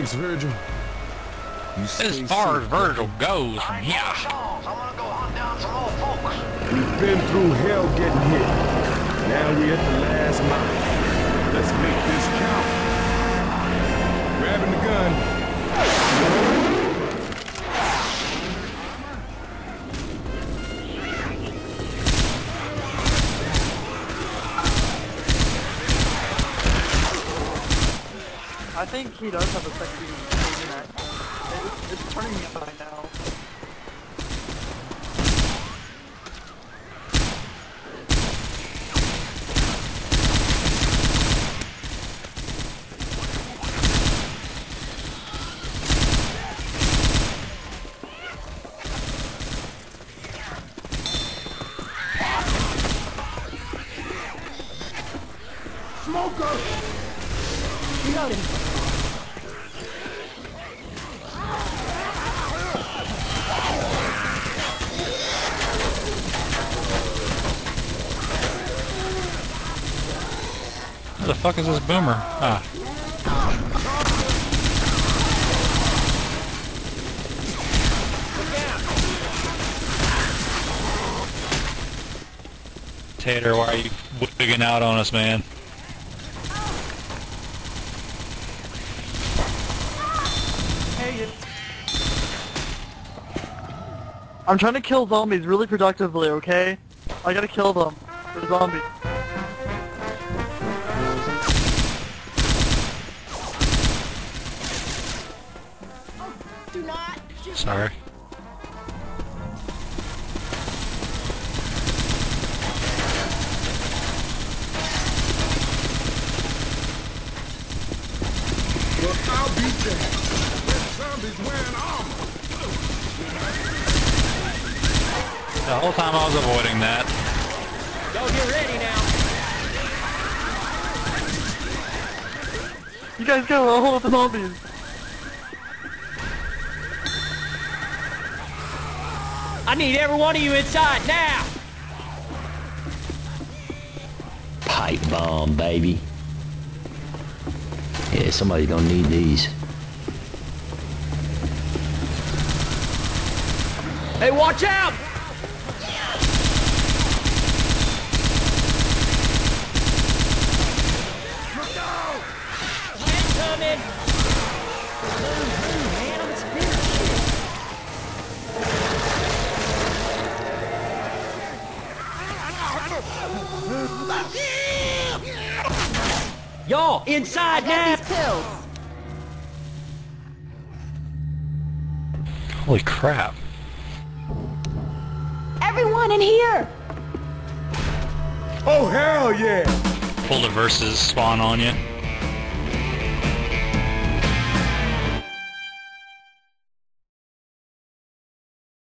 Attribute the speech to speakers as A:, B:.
A: Thanks, Virgil. You
B: As far as Virgil goes from here.
A: We've been through hell getting hit. Now we're at the last mile. Let's make this count. Grabbing the gun.
C: I think he does have a sexy accent. It's turning me up right now.
A: Smoker!
C: Reloading.
B: Who the fuck is this boomer? Ah. Tater, why are you wigging out on us, man?
C: I'm trying to kill zombies really productively, okay? I gotta kill them. They're zombies.
D: Do not.
B: Sorry.
A: Well, I'll beat that. That zombie's wearing armor.
B: The whole time I was avoiding that.
D: Y'all get ready now.
C: You guys go, I'll hold up the zombies.
D: I need every one of you inside now.
E: Pipe bomb, baby. Yeah, somebody's gonna need these.
D: Hey, watch out! Incoming! Man, I'm Y'all, inside now!
B: Holy crap.
F: Everyone in here!
A: Oh, hell yeah!
B: Pull the verses spawn on you.